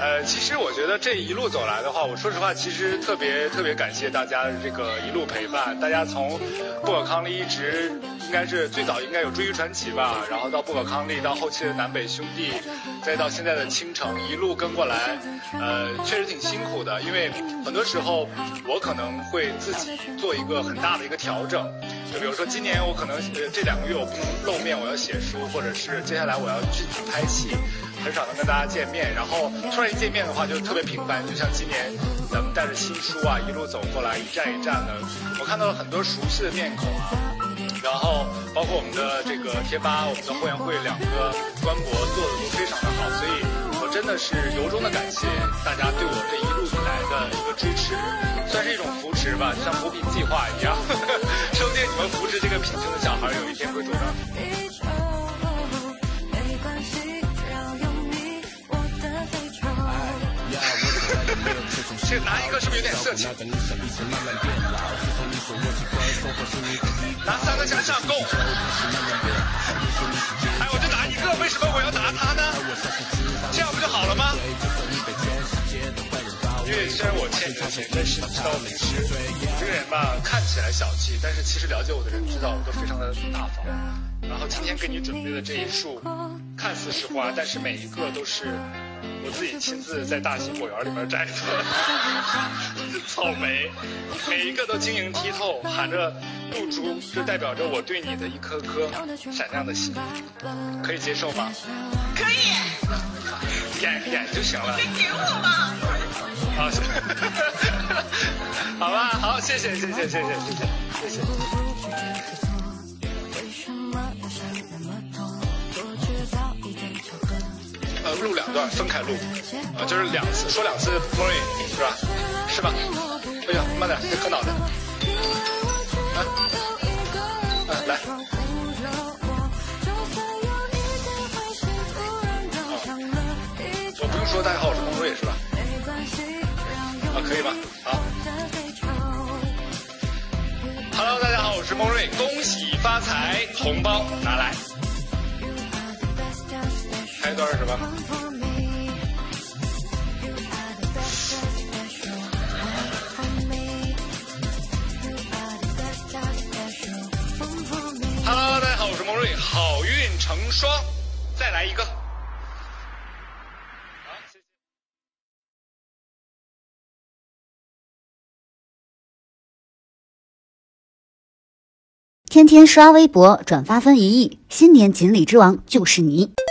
其实我觉得这一路走来的话，我说实话，其实特别感谢大家这个一路陪伴。大家从不可抗力一直应该是最早应该有追忆传奇吧，然后到不可抗力，到后期的南北兄弟，再到现在的倾城，一路跟过来，确实挺辛苦的。因为很多时候我可能会自己做一个很大的一个调整，就比如说今年我可能这2个月我不能露面，我要写书，或者是接下来我要具体拍戏。很少能跟大家见面，然后突然一见面的话就特别频繁，就像今年咱们带着新书啊一路走过来，一站一站的，我看到了很多熟悉的面孔啊，然后包括我们的这个贴吧，我们的后援会2个官博做的都非常的好，所以我真的是由衷的感谢大家对我这一路以来的一个支持，算是一种扶持吧，就像扶贫计划一样，收见你们扶持这个贫穷的小孩，有一天会走到。这拿一个是不是有点色情？拿3个向上够。哎，我就拿1个，为什么我要拿它呢？这样不就好了吗？因为虽然我欠你的钱，但是你知道平时这个人吧，看起来小气，但是其实了解我的人知道我都非常的大方。然后今天给你准备的这一束，看似是花，但是每一个都是我自己亲自在大型果园里面摘的草莓，每一个都晶莹剔透，含着露珠，这代表着我对你的一颗颗闪亮的心，可以接受吗？ 可以， 演就行了。 你给我吧。 好，好吧，好，谢谢。录2段分开录，就是2次说2次 Morning 是吧？哎呀，慢点，别磕脑袋。来。我不用说大家好，我是孟瑞是吧？可以吧？好。Hello， 大家好，我是孟瑞，恭喜发财，红包拿来。开一段是吧？Hello， 大家好，我是孟瑞，好运成双，再来一个。 天天刷微博，转发分1亿，新年锦鲤之王就是你。